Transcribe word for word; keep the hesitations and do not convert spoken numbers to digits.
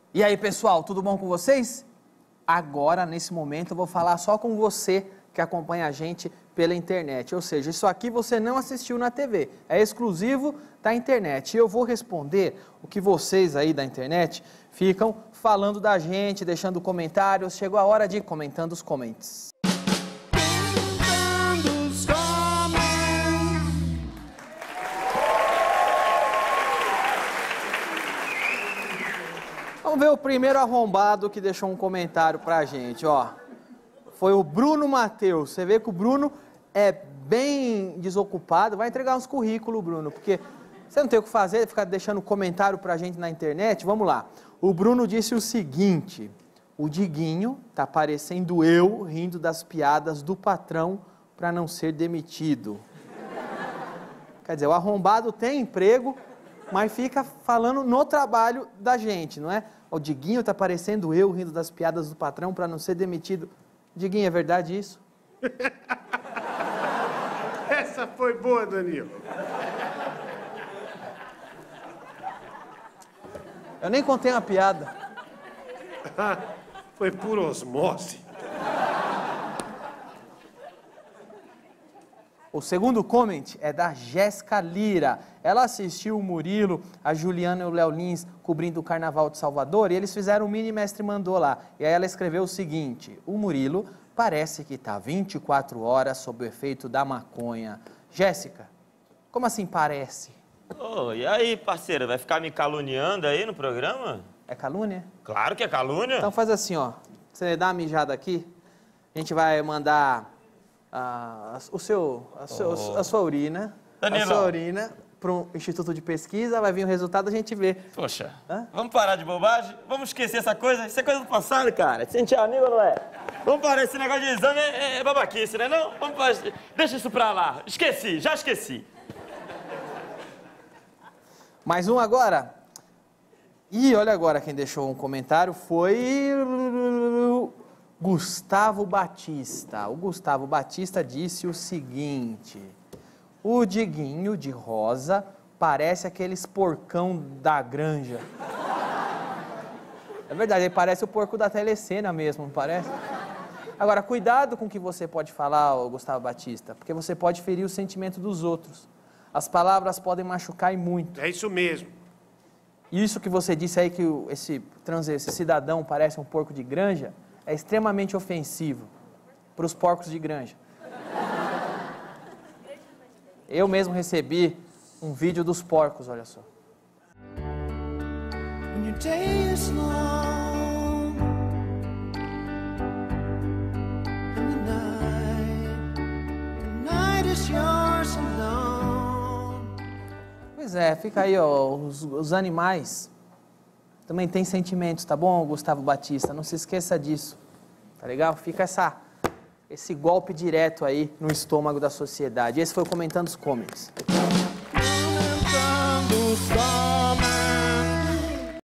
E aí, pessoal, tudo bom com vocês? Agora, nesse momento, eu vou falar só com você que acompanha a gente pela internet. Ou seja, isso aqui você não assistiu na T V, é exclusivo da internet. E eu vou responder o que vocês aí da internet ficam falando da gente, deixando comentários. Chegou a hora de ir comentando os comments. Vamos ver o primeiro arrombado que deixou um comentário pra gente, ó. Foi o Bruno Matheus. Você vê que o Bruno é bem desocupado. Vai entregar uns currículos, Bruno, porque você não tem o que fazer, ficar deixando comentário pra gente na internet. Vamos lá. O Bruno disse o seguinte: o Diguinho tá parecendo eu rindo das piadas do patrão pra não ser demitido. Quer dizer, o arrombado tem emprego, mas fica falando no trabalho da gente, não é? O Diguinho tá parecendo eu rindo das piadas do patrão para não ser demitido. Diguinho, é verdade isso? Essa foi boa, Danilo. Eu nem contei uma piada. Foi por osmose. O segundo comment é da Jéssica Lira. Ela assistiu o Murilo, a Juliana e o Léo Lins cobrindo o Carnaval de Salvador e eles fizeram o Mini Mestre Mandou lá. E aí ela escreveu o seguinte: o Murilo parece que está vinte e quatro horas sob o efeito da maconha. Jéssica, como assim parece? Oh, e aí, parceira, vai ficar me caluniando aí no programa? É calúnia? Claro que é calúnia. Então faz assim, ó. Você dá uma mijada aqui, a gente vai mandar a, o seu, a, seu, oh. a sua urina, Danilo. a sua urina para um instituto de pesquisa, vai vir o resultado, a gente vê. Poxa, Hã? vamos parar de bobagem? Vamos esquecer essa coisa? Isso é coisa do passado, cara. Se a gente é amigo, não é? Vamos parar, esse negócio de exame é, é babaquice, né não? Vamos parar, deixa isso pra lá. Esqueci, já esqueci. Mais um agora? Ih, olha agora quem deixou um comentário foi Gustavo Batista. O Gustavo Batista disse o seguinte: o Diguinho de rosa parece aqueles porcão da granja. É verdade, ele parece o porco da telecena mesmo, não parece? Agora, cuidado com o que você pode falar, Gustavo Batista, porque você pode ferir o sentimento dos outros. As palavras podem machucar e muito. É isso mesmo. Isso que você disse aí, que esse, trans, esse cidadão parece um porco de granja, é extremamente ofensivo para os porcos de granja. Eu mesmo recebi um vídeo dos porcos, olha só. When your day is long, and the night, the night is yours alone. Pois é, fica aí, ó, os, os animais também têm sentimentos, tá bom, Gustavo Batista? Não se esqueça disso, tá legal? Fica essa, esse golpe direto aí no estômago da sociedade. Esse foi o Comentando os Comments. Comentando os Comments.